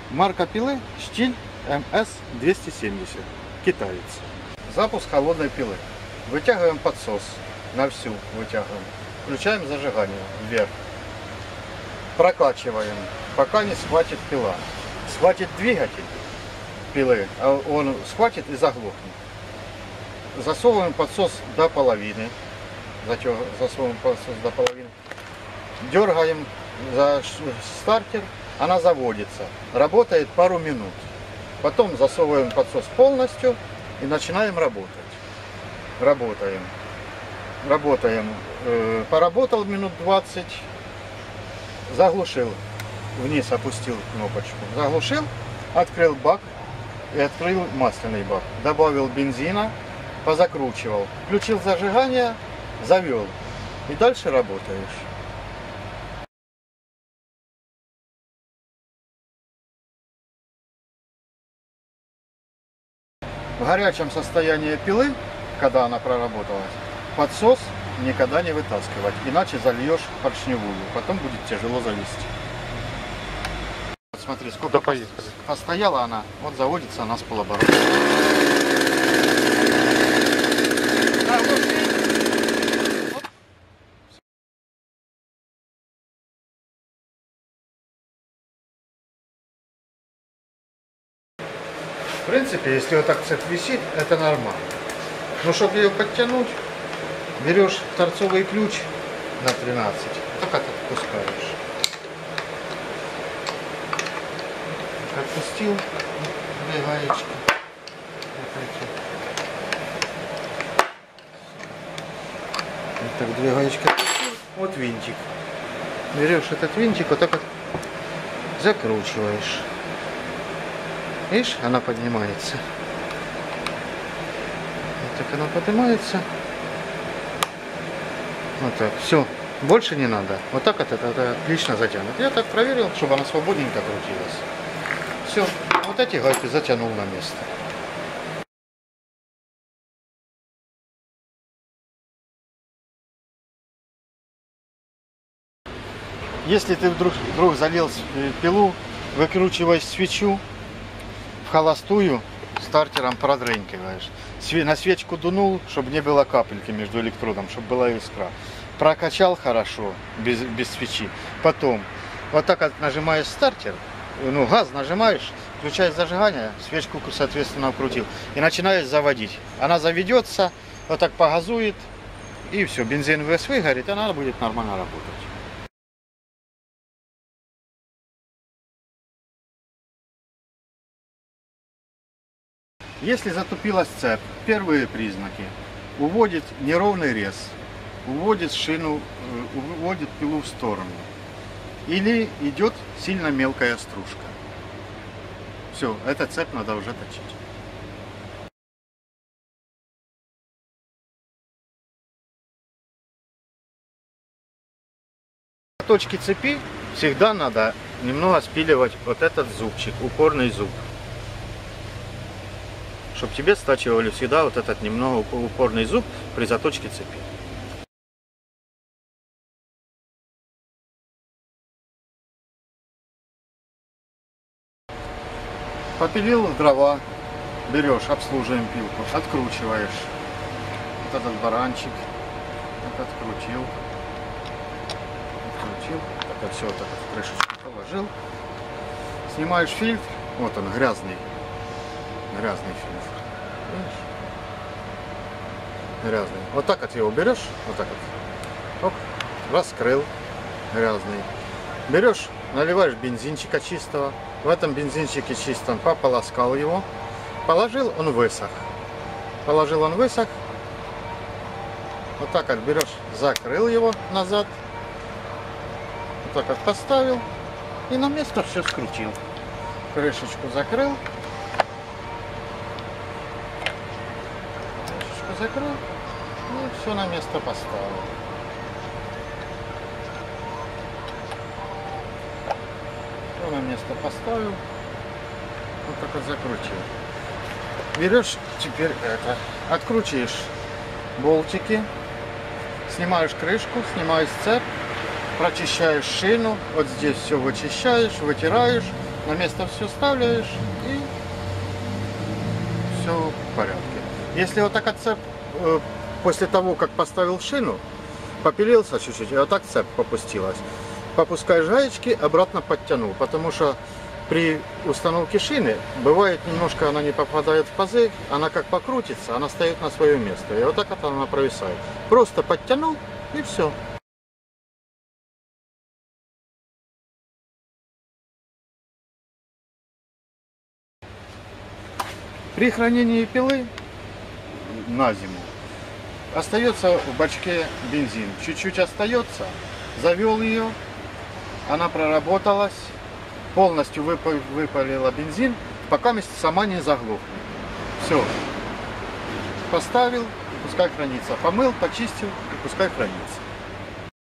Марка пилы Штиль МС-270. Китаец. Запуск холодной пилы. Вытягиваем подсос. На всю вытягиваем. Включаем зажигание вверх. Прокачиваем, пока не схватит пила. Схватит двигатель пилы, а он схватит и заглохнет. Засовываем подсос до половины. Засовываем подсос до половины. Дергаем за стартер, она заводится. Работает пару минут. Потом засовываем подсос полностью и начинаем работать. Работаем. Поработал минут 20. Заглушил. Вниз опустил кнопочку. Заглушил, открыл бак и открыл масляный бак. Добавил бензина, позакручивал. Включил зажигание, завел. И дальше работаешь. В горячем состоянии пилы, когда она проработалась, подсос никогда не вытаскивать, иначе зальешь поршневую, потом будет тяжело завести. Вот смотри, сколько постояла она, вот заводится она с полоборота. В принципе, если вот так цепь висит, это нормально. Но чтобы ее подтянуть, берешь торцовый ключ на 13, так отпускаешь. Отпустил две гаечки. Вот так две гаечки отпустил. Вот винтик. Берешь этот винтик, вот так вот закручиваешь. Видишь, она поднимается. Вот так она поднимается. Вот так. Все. Больше не надо. Вот так это отлично затянут. Я так проверил, чтобы она свободненько крутилась. Все. Вот эти гайки затянул на место. Если ты вдруг залил пилу, выкручивай свечу в холостую, стартером продрынькиваешь. На свечку дунул, чтобы не было капельки между электродом, чтобы была искра. Прокачал хорошо, без свечи. Потом, вот так вот нажимаешь стартер, ну, газ нажимаешь, включаешь зажигание, свечку, соответственно, вкрутил. И начинаешь заводить. Она заведется, вот так погазует, и все, бензин весь выгорит, она будет нормально работать. Если затупилась цепь, первые признаки: уводит неровный рез, уводит шину, уводит пилу в сторону, или идет сильно мелкая стружка. Все, эту цепь надо уже точить. На точке цепи всегда надо немного спиливать вот этот зубчик, упорный зуб, чтобы тебе стачивали всегда вот этот немного упорный зуб при заточке цепи. Попилил дрова, берешь, обслуживаем пилку, откручиваешь вот этот баранчик, вот открутил, так вот все, так вот в крышечку положил, снимаешь фильтр, вот он грязный фильтр, видишь? Грязный. Вот так вот его берешь, вот так вот, оп, раскрыл, грязный. Берешь, наливаешь бензинчика чистого, в этом бензинчике чистом пополоскал его, положил, он высох. Положил, он высох. Вот так вот берешь, закрыл его назад, вот так вот поставил и на место все скрутил. Крышечку закрыл. Закрыл и все на место поставил. Все на место поставил. Вот так вот закрутил. Берешь теперь это, откручиваешь болтики, снимаешь крышку, снимаешь цепь, прочищаешь шину, вот здесь все вычищаешь, вытираешь, на место все ставляешь и все в порядке. Если вот так отцеп, после того, как поставил шину, попилился чуть-чуть, и вот так цепь попустилась. Попускаешь гаечки, обратно подтянул, потому что при установке шины бывает немножко она не попадает в пазы, она как покрутится, она стоит на свое место, и вот так вот она провисает. Просто подтянул и все. При хранении пилы на зиму остается в бачке бензин. Чуть-чуть остается, завел ее, она проработалась, полностью выпалила бензин, пока сама не заглохнет. Все. Поставил, пускай хранится. Помыл, почистил, и пускай хранится.